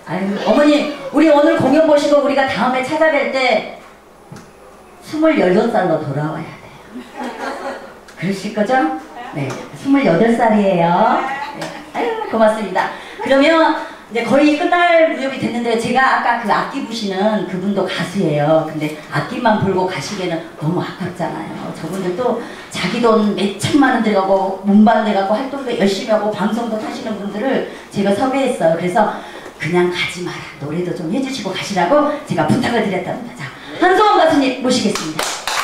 아유, 어머니, 우리 오늘 공연 보시고 우리가 다음에 찾아뵐 때 28살로 돌아와야 돼요. 그러실 거죠? 네, 28살이에요. 네. 아유, 고맙습니다. 그러면 이제 거의 끝날 무렵이 됐는데 제가 아까 그 악기 부시는 그분도 가수예요. 근데 악기만 불고 가시기에는 너무 아깝잖아요. 저분들도 자기 돈 몇천만 원 들어가고 문반 내갖고 활동도 열심히 하고 방송도 타시는 분들을 제가 섭외했어요. 그래서 그냥 가지 마라, 노래도 좀 해주시고 가시라고 제가 부탁을 드렸답니다. 자, 한소원 가수님 모시겠습니다.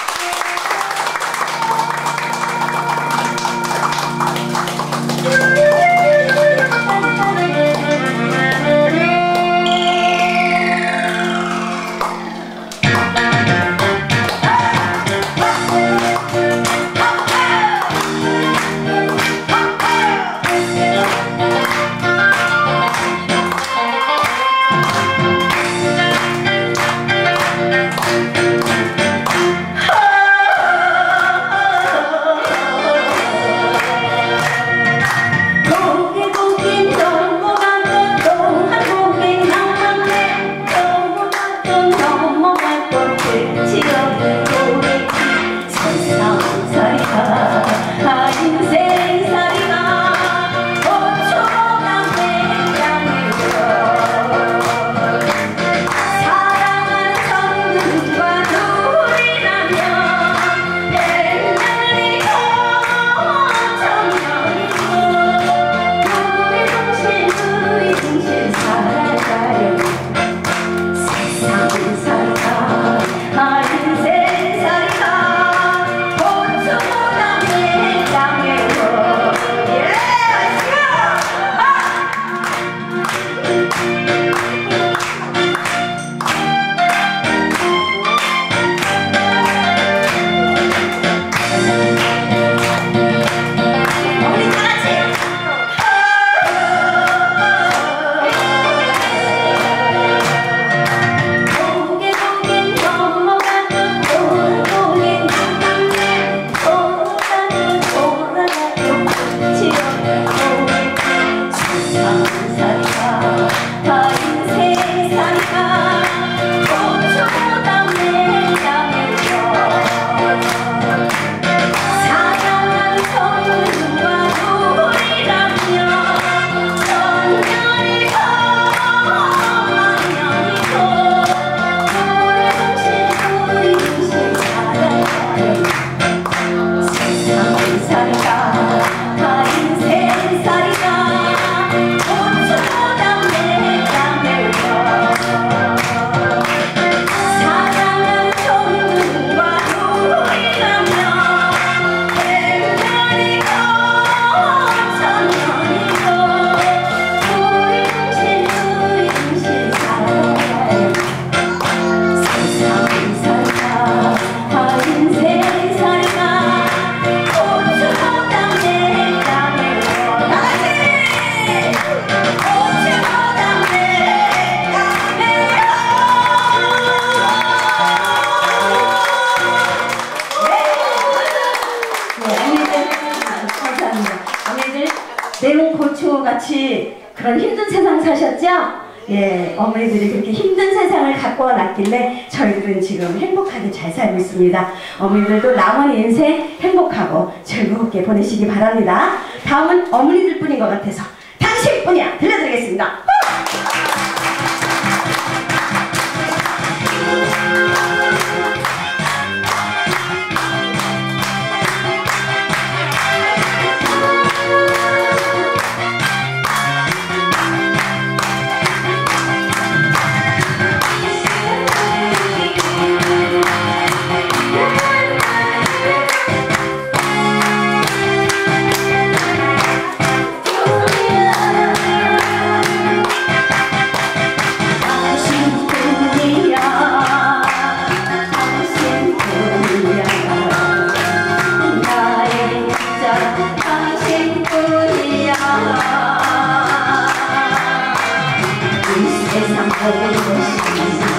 내용 고추같이 그런 힘든 세상 사셨죠? 예, 어머니들이 그렇게 힘든 세상을 갖고 왔길래 저희들은 지금 행복하게 잘 살고 있습니다. 어머니들도 남은 인생 행복하고 즐겁게 보내시기 바랍니다. 다음은 어머니들 뿐인 것 같아서 당신뿐이야 들려드리겠습니다. 세상 모든 것이